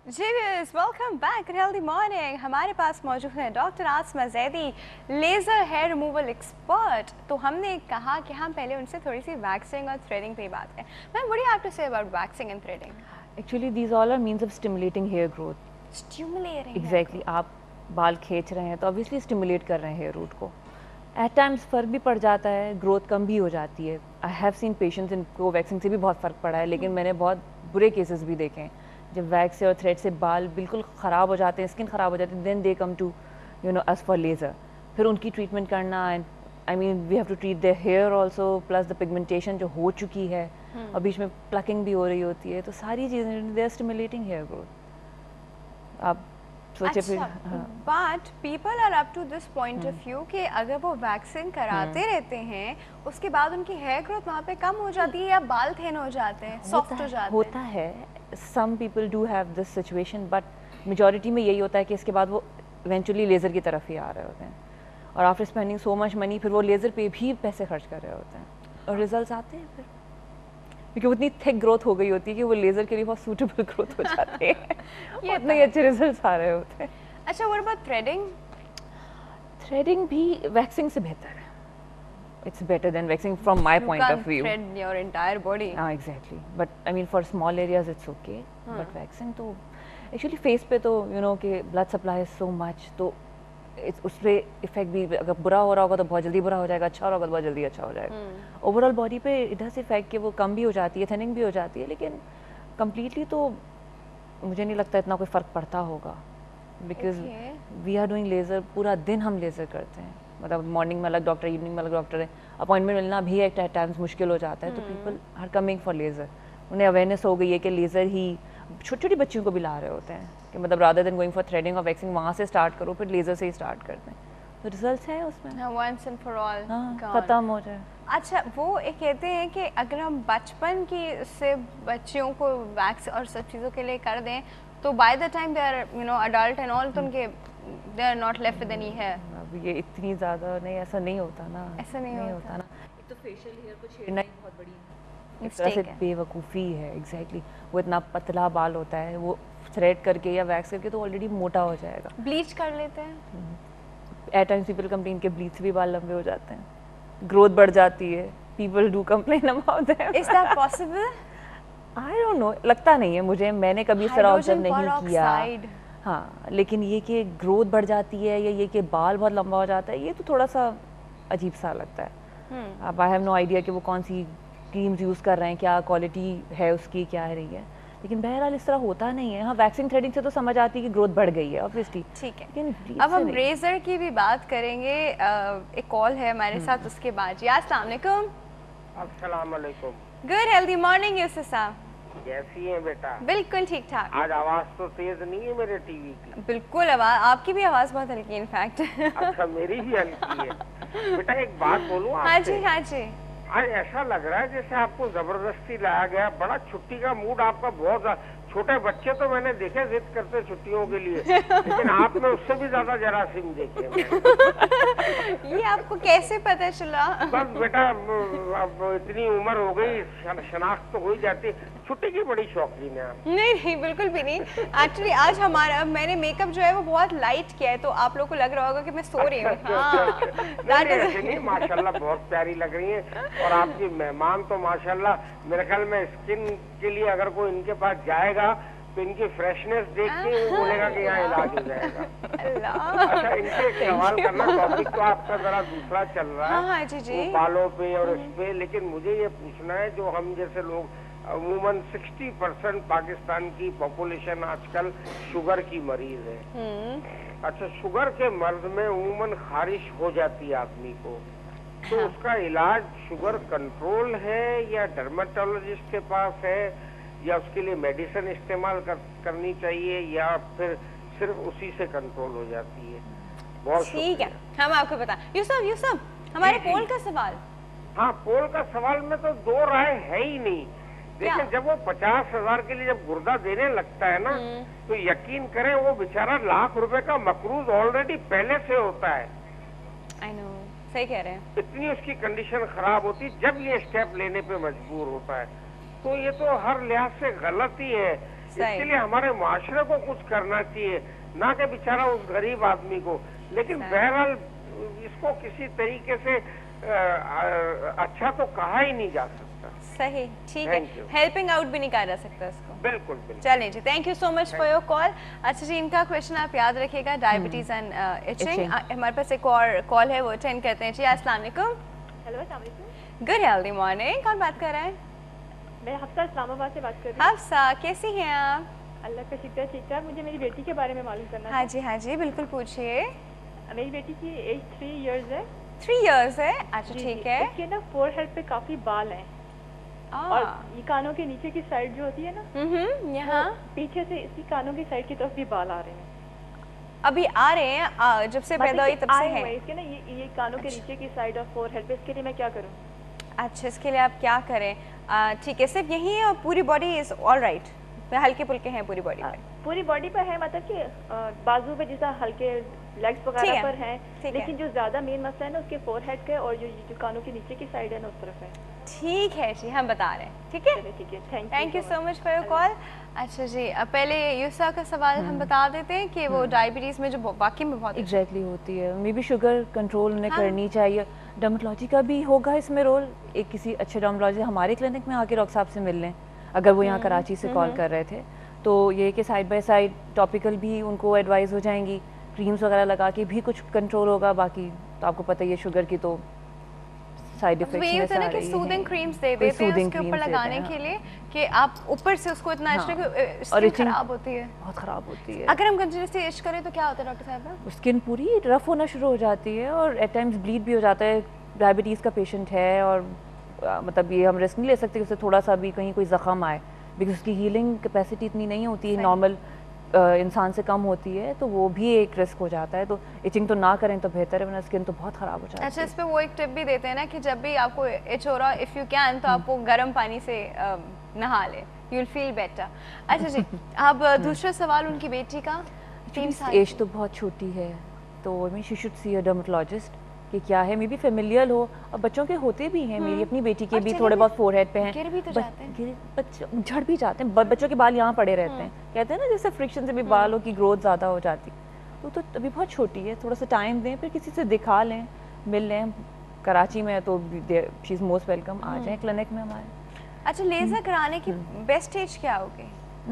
जी welcome back healthy morning. हमारे पास मौजूद है doctor Asma Zaidi, laser hair removal expert. तो हमने कहा कि हम पहले उनसे थोड़ी सी वैक्सिंग और थ्रेडिंग पे बात करें। Ma'am, what do you have to say about waxing and threading? Actually, these all are means of stimulating hair growth. Stimulating Exactly. आप बाल खींच रहे हैं तो obviously stimulate कर रहे हैं hair root को. At times फर्क भी पड़ जाता है, growth कम भी हो जाती है. I have seen patients इनको वैक्सिंग से भी बहुत फ़र्क पड़ा है, लेकिन मैंने बहुत बुरे केसेस भी देखे हैं जब वैक्स से और थ्रेड से बाल बिल्कुल ख़राब हो जाते हैं, स्किन ख़राब हो जाती है, then they come to us for laser. फिर उनकी ट्रीटमेंट करना, and I mean we have to treat their hair also plus the pigmentation जो हो चुकी है और बीच में प्लकिंग भी हो रही होती है, तो सारी चीज़ें they are stimulating hair growth. आप सोचे फिर but people are up to this point of view कि अगर वो वैक्सिंग कराते रहते हैं उसके बाद उनकी हेयर ग्रोथ वहाँ पे कम हो जाती है या बाल थिन हो जाते हैं, सॉफ्ट हो जाते हैं। होता है, some people do have this situation, but majority में यही होता है कि इसके बाद वो eventually लेज़र की तरफ ही आ रहे होते हैं और after spending so much money फिर वो लेज़र पे भी पैसे खर्च कर रहे होते हैं और रिजल्ट्स आते हैं फिर, क्योंकि उतनी थिक ग्रोथ हो गई होती है कि वो लेज़र के लिए बहुत सूटेबल ग्रोथ हो जाती है, उतने अच्छे रिजल्ट्स आ रहे होते हैं। अच्छा, व्हाट अबाउट थ्रेडिंग? थ्रेडिंग भी वैक्सिंग से बेहतर है. It's better than waxing from my point of view. You can't thread your entire body. Exactly. But I mean for small areas it's okay. But waxing तो actually face पे तो कि blood supply is so much, तो उस पे effect भी अगर बुरा हो रहा होगा तो बहुत जल्दी बुरा हो जाएगा, अच्छा हो रहा होगा तो बहुत जल्दी अच्छा हो जाएगा. ओवरऑल बॉडी पे इट डज इफेक्ट कि वो कम भी हो जाती है, थिनिंग भी हो जाती है, लेकिन कम्प्लीटली तो मुझे नहीं लगता इतना कोई फ़र्क पड़ता होगा, because we are doing laser, पूरा दिन हम लेज़र करते हैं, मतलब मॉर्निंग में अलग डॉक्टर, इवनिंग में अलग डॉक्टर है, अपॉइंटमेंट मिलना भी एट टाइम्स मुश्किल हो जाता है, तो people are coming for laser. उन्हें अवेयरनेस हो गई है कि लेज़र ही, छोटी छोटी बच्चियों को भी ला रहे होते हैं कि मतलब rather than going for threading और वैक्सिंग वहाँ से स्टार्ट करो, फिर लेज़र से ही स्टार्ट करते हैं, तो रिजल्ट्स हैं उसमें, वंस एंड फॉर ऑल ख़त्म हो जाए. अच्छा, वो एक कहते हैं कि अगर हम बचपन की से बच्चियों को वैक्स और सब चीज़ों के लिए कर दें तो by the time they are adult and all, तो उनके they are not left with any hair. अब ये इतनी ज़्यादा नहीं, ऐसा नहीं होता ना, ऐसा नहीं होता ना. एक तो फेशियल हेयर को छेड़ना ही बहुत बड़ी एक तरह से बेवकूफ़ी है. एग्जैक्टली वो इतना पतला बाल होता है, वो थ्रेड करके या वैक्स करके तो ऑलरेडी मोटा हो जाएगा. ब्लीच कर लेते हैं. एट टाइम्स पीपल कंप्लेन के ब्लीच से भी बाल लंबे हो जाते हैं, ग्रोथ बढ़ जाती है. People do complain about that. Is that possible? I don't know, लगता नहीं है मुझे, मैंने कभी इस तरह ऑब्जर्व नहीं किया. हाँ, लेकिन ये कि ग्रोथ बढ़ जाती है या ये कि बाल बहुत लंबा हो जाता है, ये तो थोड़ा सा अजीब सा लगता है. अब आई हैव नो आइडिया कि वो कौन सी क्रीम्स यूज़ कर रहे हैं, क्या क्वालिटी है उसकी, क्या है रही है, लेकिन बहरहाल इस तरह होता नहीं है. हाँ, वैक्सिंग थ्रेडिंग से तो समझ आती है कि ग्रोथ बढ़ गई है ऑब्वियसली. ठीक है, लेकिन अब हम रेजर की भी बात करेंगे. एक कॉल है हमारे साथ, उसके बाद. जी अस्सलाम वालेकुम. अस्सलाम वालेकुम. गुड हेल्दी मॉर्निंग यूसुफ साहब. कैसी हैं बेटा? बिल्कुल ठीक ठाक. आज आवाज तो तेज नहीं है मेरे टीवी की? बिल्कुल, आवाज आपकी भी आवाज बहुत हल्की है इनफैक्ट. अच्छा, मेरी भी हल्की है. बेटा एक बात बोलूं आपसे? हाँ जी, हाँ जी. आज ऐसा लग रहा है जैसे आपको जबरदस्ती लाया गया. बड़ा छुट्टी का मूड आपका बहुत. छोटे बच्चे तो मैंने देखे जिद करते छुट्टियों के लिए, लेकिन आपने उससे भी ज्यादा जरासीम देखे. ये आपको कैसे पता चला? बस बेटा, अब इतनी उम्र हो गई, शनाख्त तो हो ही जाती. छुट्टी की बड़ी शौकीन है आप? नहीं नहीं, बिल्कुल भी नहीं. एक्चुअली आज मैंने मेकअप जो है वो बहुत लाइट किया है, तो आप लोगों को लग रहा होगा कि मैं सो रही हूँ. माशाल्लाह बहुत प्यारी लग रही है. और आपकी मेहमान तो माशाल्लाह, मेरे ख्याल में स्किन के लिए अगर कोई इनके पास जाएगा तो इनकी फ्रेशनेस देख के वो बोलेगा कि यहाँ इलाज हो जाएगा. अच्छा, इनसे एक सवाल करना. टॉपिक तो आपका जरा दूसरा चल रहा है. हाँ जी जी. बालों पे और इस पे, लेकिन मुझे ये पूछना है, जो हम जैसे लोग अमूमन 60% पाकिस्तान की पॉपुलेशन आजकल शुगर की मरीज है. अच्छा, शुगर के मर्ज में अमूमन खारिश हो जाती है आदमी को, तो उसका इलाज शुगर कंट्रोल है या डर्मेटोलॉजिस्ट के पास है, या उसके लिए मेडिसिन इस्तेमाल करनी चाहिए, या फिर सिर्फ उसी से कंट्रोल हो जाती है? बहुत ठीक है, हम आपको बता. यूसुफ, हमारे पोल का सवाल. हाँ, पोल का सवाल में तो दो राय है ही नहीं. लेकिन जब वो 50,000 के लिए जब गुर्दा देने लगता है ना, तो यकीन करें वो बेचारा लाख रुपए का मकरूज ऑलरेडी पहले से होता है. आई नो, सही कह रहे हैं. इतनी उसकी कंडीशन खराब होती जब ये स्टेप लेने पे मजबूर होता है, तो ये तो हर लिहाज से गलत ही है. इसके लिए हमारे माशरे को कुछ करना चाहिए, ना कि बेचारा उस गरीब आदमी को। लेकिन बहरहाल इसको किसी तरीके से अच्छा तो कहा ही नहीं जा सकता। सही, ठीक है, हेल्पिंग आउट भी नहीं कहा जा सकता इसको। बिल्कुल बिल्कुल। चलें जी, thank you so much for your call. अच्छा जी, इनका क्वेश्चन आप याद रखिएगा, डायबिटीज एंड इचिंग। हमारे पास एक और कॉल है, वो अटेंड करते हैं जी। अस्सलाम वालेकुम। हेलो, अस्सलाम वालेकुम। गुड हेल्दी मॉर्निंग, कौन बात कर रहा है? मैं हफ्सा इस्लामाबाद से बात कर रही हूँ। हफ्सा, कैसी हैं आप? अल्लाह का शुक्र है, ठीक ठाक। मुझे मेरी बेटी के बारे में मालूम करना हाँ जी, हाँ जी, बिल्कुल पूछिए। मेरी बेटी की एज 3 इयर्स है। 3 इयर्स है, अच्छा ठीक है। उसके ना फोरहेड पे काफी बाल हैं और ये कानों के नीचे की साइड जो होती है ना, यहाँ पीछे से इसकी कानों की साइड की तरफ भी बाल आ रहे हैं। अभी आ रहे हैं, जब से पैदा हुई तब से है इसके ना ये कानों के नीचे की साइड और फोरहेड पे। इसके लिए मैं क्या करूँ? अच्छा, इसके लिए आप क्या करें? ठीक है, सिर्फ यही है और पूरी बॉडी इज ऑल राइट? हल्के फुल्के हैं पूरी बॉडी पे? पूरी बॉडी पर है, मतलब कि बाजू पे जैसा हल्के लेग्स वगैरह पर हैं, लेकिन जो ज्यादा मेन मसला है ना उसके फोरहेड के और जो कानों के नीचे की साइड है ना उस तरफ है। ठीक है जी, हम बता रहे हैं। ठीक है, ठीक है, thank you so much for your call. अच्छा जी, अब पहले यूसा का सवाल हम बता देते हैं कि वो डायबिटीज में जो वाकई में बहुत एग्जैक्टली होती है, मे बी शुगर कंट्रोल उन्हें करनी चाहिए। डर्मेटोलॉजी का भी होगा इसमें रोल। एक किसी अच्छे डर्मेटोलॉजी हमारे क्लिनिक में आके डॉक्टर साहब से मिल लें, अगर वो यहाँ कराची से कॉल कर रहे थे, तो ये कि साइड बाय साइड टॉपिकल भी उनको एडवाइस हो जाएंगी, क्रीम्स वगैरह लगा के भी कुछ कंट्रोल होगा। बाकी तो आपको पता ही है शुगर की तो साइड इफेक्ट्स में होता है ना कि सूदिंग क्रीम्स दे देते हैं उसके ऊपर लगाने के लिए कि आप ऊपर से उसको इतना स्किन खराब होती है, बहुत खराब होती है। अगर हम कंटिन्यूसली इश करें तो क्या होता है डॉक्टर साहब? स्किन पूरी रफ होना शुरू हो जाती है और एट टाइम्स ब्लीड भी हो जाता है। डायबिटीज़ का पेशेंट है और मतलब ये हम रिस्क नहीं ले सकते कि उससे थोड़ा सा भी कहीं कोई ज़ख्म आए, बिकॉज उसकी हीलिंग कैपेसिटी इतनी नहीं होती है, नॉर्मल इंसान से कम होती है, तो वो भी एक रिस्क हो जाता है। तो इचिंग तो ना करें तो बेहतर है, वरना स्किन तो बहुत ख़राब हो जाती है। अच्छा, इस पे वो एक टिप भी देते हैं ना कि जब भी आपको इच हो रहा है, इफ़ यू कैन, तो आप वो गर्म पानी से नहा ले, यू विल फील बेटर। अच्छा जी, अब दूसरा सवाल उनकी बेटी का। 3 साल एज तो बहुत छोटी है, तो I mean she should see a dermatologist कि क्या है, मे बी फेमिलियल हो। और बच्चों के होते भी हैं, मेरी अपनी बेटी के भी थोड़े बहुत फोरहेड पे हैं, गिर भी तो जाते हैं, बच्चे झड़ भी जाते हैं, बच्चों के बाल यहाँ पड़े रहते हैं। कहते हैं ना जैसे फ्रिक्शन से भी बालों की ग्रोथ ज़्यादा हो जाती। तो अभी बहुत छोटी है, थोड़ा सा टाइम दें, फिर किसी से दिखा लें, मिल लें। कराची में है तो शी इज़ मोस्ट वेलकम, आ जाएँ क्लिनिक में हमारे। अच्छा, लेज़र कराने की बेस्ट एज क्या होगी?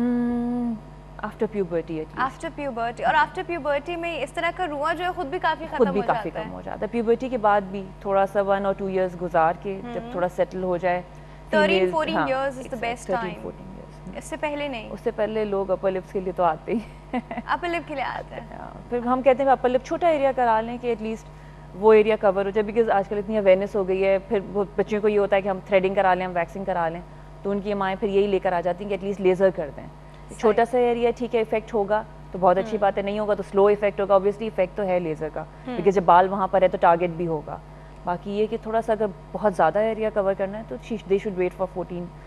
After puberty. आफ्टर प्यूबर्टी, और आफ्टर प्यूबर्टी में इस तरह का रुआ जो है खुद भी काफ़ी कम हो जाता है। प्यूबर्टी के बाद भी थोड़ा सा 1 और 2 इयर्स गुजार के जब थोड़ा सेटल हो जाए, 13-14 years is the best time. इससे पहले नहीं? उससे पहले लोग अपर लिप्स के लिए तो आते ही अपर लिप के लिए आते हैं। फिर हम कहते हैं अपर लिप छोटा एरिया करा लें कि एटलीस्ट वो एरिया कवर हो जाए, बिकॉज आजकल इतनी अवेयरनेस हो गई है। फिर बच्चों को ये होता है कि हम थ्रेडिंग करा लें, हम वैक्सिंग करा लें, तो उनकी माएँ फिर यही लेकर आ जाती हैं कि एटलीस्ट लेज़र कर दें। छोटा सा एरिया ठीक है, इफेक्ट होगा तो बहुत अच्छी बात है, नहीं होगा तो स्लो इफेक्ट होगा। ऑब्वियसली इफेक्ट तो है लेज़र का, बिकॉज जब बाल वहाँ पर है तो टारगेट भी होगा। बाकी ये कि थोड़ा सा अगर बहुत ज़्यादा एरिया कवर करना है तो they should wait for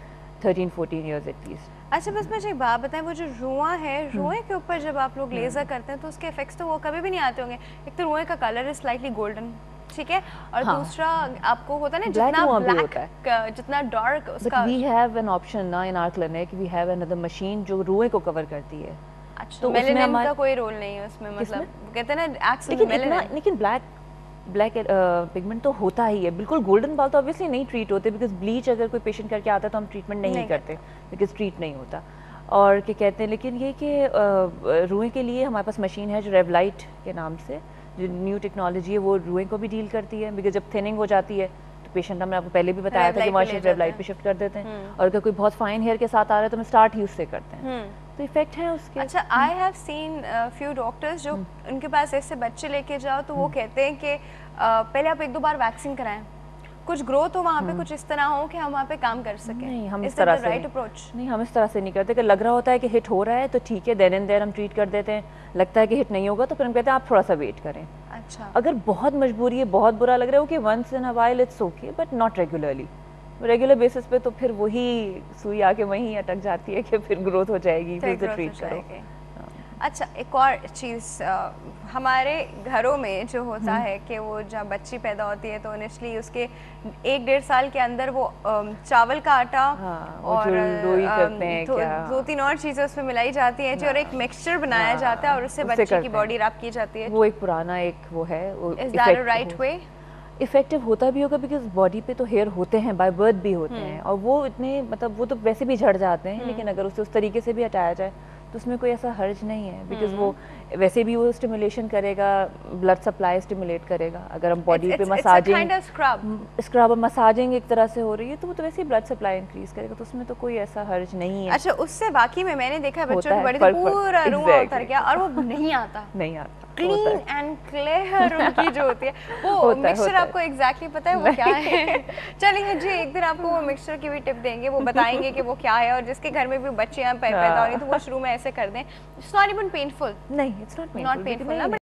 13-14 years at least. अच्छा, बस मुझे एक बात बताएं, वो जो रुआ है, रुए के ऊपर जब आप लोग लेज़र करते हैं तो उसके इफेक्ट्स तो वो कभी भी नहीं आते होंगे। एक तो रुए का कलर इज स्लाइटली गोल्डन, ठीक है, और दूसरा आपको होता है ना जितना ब्लैक जितना डार्क उसका। वी हैव एन ऑप्शन ना in our clinic, we have another machine जो रुए को कवर करती है। अच्छा, तो मेलानिन का कोई रोल नहीं है उसमें, मतलब कहते हैं ना एक्सल मेलानिन। लेकिन ब्लैक पिगमेंट तो होता ही है। बिल्कुल गोल्डन बाल तो ऑब्वियसली नहीं ट्रीट होते, बिकॉज ब्लीच अगर कोई पेशेंट करके आता है तो हम ट्रीटमेंट नहीं करते, बिकॉज ट्रीट नहीं होता। और क्या कहते हैं, लेकिन ये कि रुए के लिए हमारे पास मशीन है जो रेवलाइट के नाम से, जो न्यू टेक्नोलॉजी है, वो रुए को भी डील करती है। बिकॉज जब थिनिंग हो जाती है तो पेशेंट, हमने आपको पहले भी बताया था कि वहाँ रेवलाइट पे शिफ्ट कर देते हैं, और अगर कोई बहुत फाइन हेयर के साथ आ रहा है तो हम स्टार्ट ही उससे करते हैं, तो इफेक्ट है उसके। अच्छा, I have seen few doctors जो उनके पास ऐसे बच्चे लेके जाओ तो वो कहते हैं कि पहले आप 1-2 बार वैक्सीन कराएं, कुछ ग्रोथ हो वहाँ पे, कुछ इस तरह हो कि हम वहाँ पे काम कर सकें। नहीं, हम इस तरह से राइट अप्रोच नहीं, हम इस तरह से नहीं करते कि लग रहा होता है कि हिट हो रहा है तो ठीक है, देन एंड देयर हम ट्रीट कर देते हैं। लगता है कि हिट नहीं होगा तो फिर हम कहते हैं आप थोड़ा सा वेट करें। अच्छा, अगर बहुत मजबूरी है, बहुत बुरा लग रहा है, okay, once in a while it's okay, but not regularly. Regular basis पे तो फिर वही सुई आके वहीं अटक जाती है कि फिर ग्रोथ हो जाएगी, फिर से ट्रीट करो। अच्छा, एक और चीज़ हमारे घरों में जो होता है कि वो जब बच्ची पैदा होती है तो इनिशली उसके 1-1.5 साल के अंदर वो चावल का आटा और 2-3 और चीज़ें उसमें मिलाई जाती हैं और एक मिक्सचर बनाया जाता है और उससे बच्चे की बॉडी रैप की जाती है। वो एक पुराना एक वो है, is that a right way? Effective होता भी होगा बिकॉज बॉडी पे तो हेयर होते हैं, बाय बर्थ भी होते हैं, और वो इतने मतलब वो तो वैसे भी झड़ जाते हैं, लेकिन अगर उसे उस तरीके से भी हटाया जाए तो उसमें कोई ऐसा हर्ज नहीं है, बिकॉज वो वैसे भी वो स्टिमुलेशन करेगा, ब्लड सप्लाई स्टिमुलेट करेगा। अगर हम बॉडी पे मसाजिंग स्क्रब मसाजिंग एक तरह से हो रही है तो वो तो वैसे ही ब्लड सप्लाई इंक्रीज करेगा, तो उसमें तो कोई ऐसा हर्ज नहीं है। अच्छा, उससे बाकी में मैंने देखा बच्चों की बॉडी तो पूरा रुआ उतर गया और वो नहीं आता नहीं आता, क्लीन एंड क्लियर उनकी जो होती है वो मिक्सचर आपको एग्जैक्टली पता है वो क्या है? चलिए जी, एक दिन आपको वो मिक्सचर की भी टिप देंगे, वो बताएंगे कि वो क्या है, और जिसके घर में भी बच्चियां पैदा हो रही तो वो शुरू में ऐसे कर दें। It's not even painful. नहीं, इट्स नॉट पेनफुल।